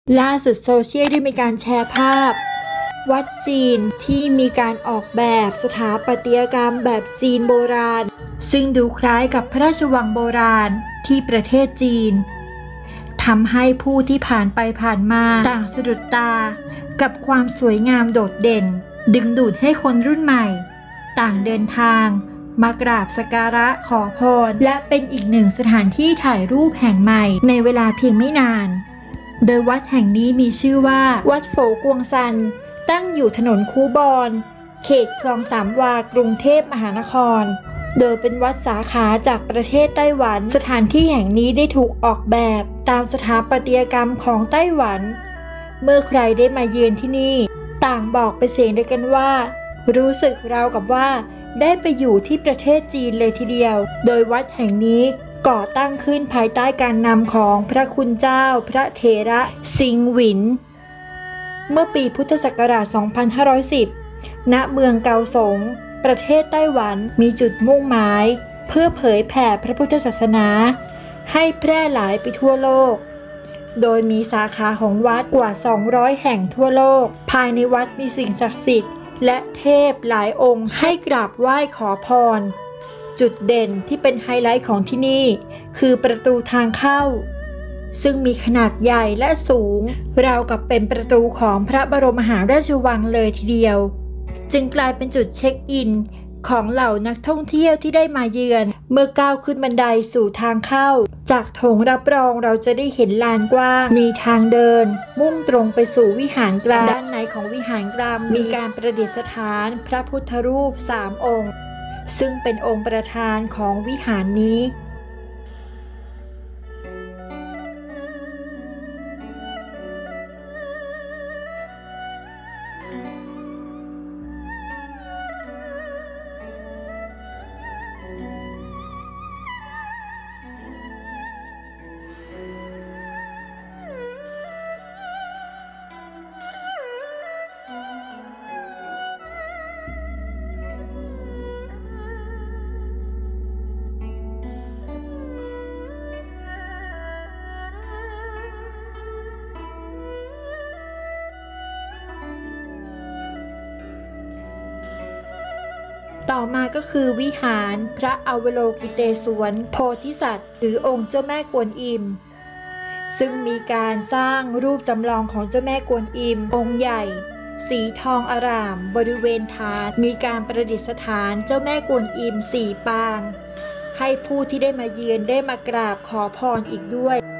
ล่าสุดโซเชียลได้มีการแชร์ภาพวัดจีนที่มีการออกแบบสถาปัตยกรรมแบบจีนโบราณซึ่งดูคล้ายกับพระราชวังโบราณที่ประเทศจีนทำให้ผู้ที่ผ่านไปผ่านมาต่างสะดุดตากับความสวยงามโดดเด่นดึงดูดให้คนรุ่นใหม่ต่างเดินทางมากราบสักการะขอพรและเป็นอีกหนึ่งสถานที่ถ่ายรูปแห่งใหม่ในเวลาเพียงไม่นานโดยวัดแห่งนี้มีชื่อว่าวัดโฝกวงซันตั้งอยู่ถนนคูบอนเขตคลองสามวากรุงเทพมหานครโดยเป็นวัดสาขาจากประเทศไต้หวันสถานที่แห่งนี้ได้ถูกออกแบบตามสถาปัตยกรรมของไต้หวันเมื่อใครได้มาเยือนที่นี่ต่างบอกเป็นเสียงเดียวกันว่ารู้สึกราวกับว่าได้ไปอยู่ที่ประเทศจีนเลยทีเดียวโดยวัดแห่งนี้ก่อตั้งขึ้นภายใต้การนำของพระคุณเจ้าพระเถระซิงหวินเมื่อปีพุทธศักราช 2510 ณ เมืองเกาสงประเทศไต้หวันมีจุดมุ่งหมายเพื่อเผยแผ่พระพุทธศาสนาให้แพร่หลายไปทั่วโลกโดยมีสาขาของวัดกว่า 200 แห่งทั่วโลกภายในวัดมีสิ่งศักดิ์สิทธิ์และเทพหลายองค์ให้กราบไหว้ขอพรจุดเด่นที่เป็นไฮไลท์ของที่นี่คือประตูทางเข้าซึ่งมีขนาดใหญ่และสูงราวกับเป็นประตูของพระบรมมหาราชวังเลยทีเดียวจึงกลายเป็นจุดเช็คอินของเหล่านักท่องเที่ยวที่ได้มาเยือนเมื่อก้าวขึ้นบันไดสู่ทางเข้าจากโถงรับรองเราจะได้เห็นลานกว้างมีทางเดินมุ่งตรงไปสู่วิหารกลางด้านในของวิหารกลางมีการประดิษฐานพระพุทธรูป3 องค์ซึ่งเป็นองค์ประธานของวิหารนี้ต่อมาก็คือวิหารพระอวโลกิเตศวรโพธิสัตว์หรือองค์เจ้าแม่กวนอิมซึ่งมีการสร้างรูปจำลองของเจ้าแม่กวนอิมองค์ใหญ่สีทองอร่ามบริเวณฐานมีการประดิษฐานเจ้าแม่กวนอิม4 ปางให้ผู้ที่ได้มาเยือนได้มากราบขอพรอีกด้วย